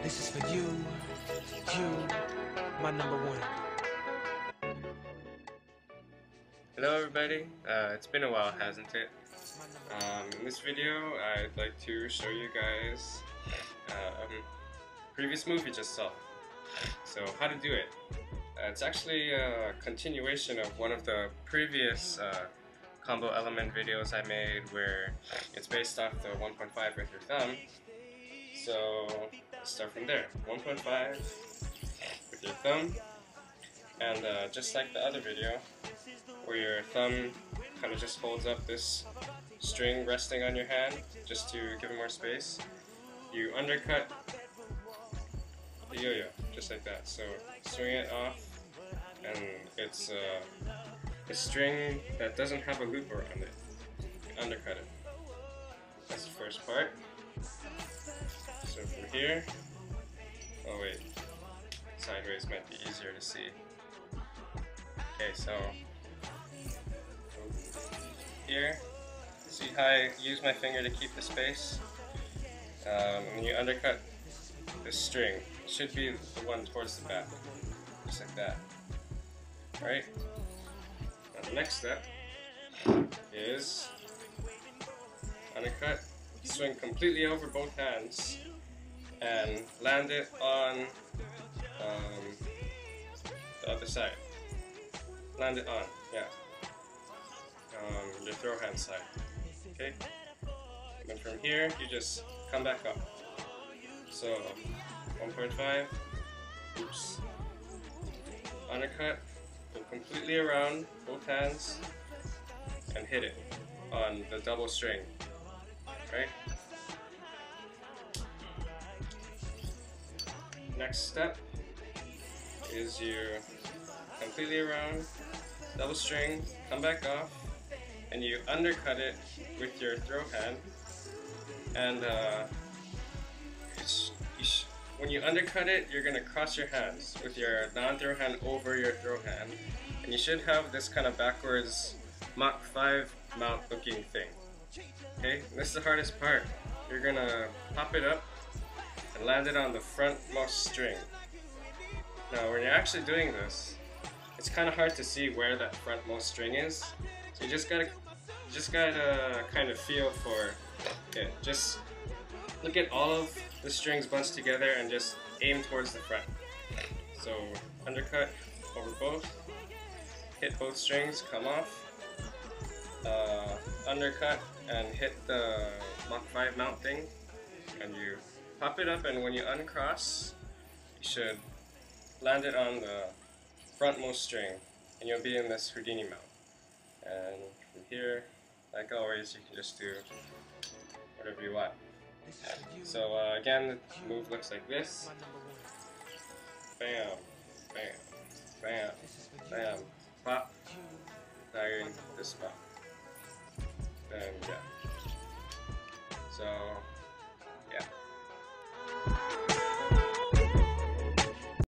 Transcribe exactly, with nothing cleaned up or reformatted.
This is for you, you, my number one. Hello everybody, uh, it's been a while, hasn't it? Um, in this video I'd like to show you guys uh, um, previous move you just saw. So how to do it. Uh, it's actually a continuation of one of the previous uh, combo element videos I made where it's based off the one point five with your thumb. So let's start from there. one point five with your thumb, and uh, just like the other video where your thumb kind of just holds up this string resting on your hand just to give it more space, you undercut the yo-yo just like that. So swing it off, and it's uh, a string that doesn't have a loop around it. You undercut it. That's the first part. So from here, oh wait, sideways might be easier to see. Okay, so here, see how I use my finger to keep the space? Um, when you undercut this string, it should be the one towards the back, just like that. Alright? Now the next step is undercut, swing completely over both hands, and land it on um, the other side. Land it on, yeah. Um, your throw hand side. Okay? And then from here, you just come back up. So, one point five, oops. Undercut, go completely around both hands, and hit it on the double string. Right? Next step is you completely around, double string, come back off, and you undercut it with your throw hand. And uh, it's, you sh when you undercut it, you're going to cross your hands with your non-throw hand over your throw hand, and you should have this kind of backwards Mach five mount looking thing. Okay, and this is the hardest part. You're going to pop it up and land it on the frontmost string. Now when you're actually doing this, it's kind of hard to see where that frontmost string is. So you just gotta, just gotta kind of feel for it. Just look at all of the strings bunched together and just aim towards the front. So undercut over both, hit both strings, come off, uh, undercut and hit the Mach five mount thing, and you pop it up, and when you uncross, you should land it on the frontmost string, and you'll be in this Houdini mount. And from here, like always, you can just do whatever you want. So uh, again, the move looks like this. Bam, bam, bam, bam, pop. Now you're in this spot.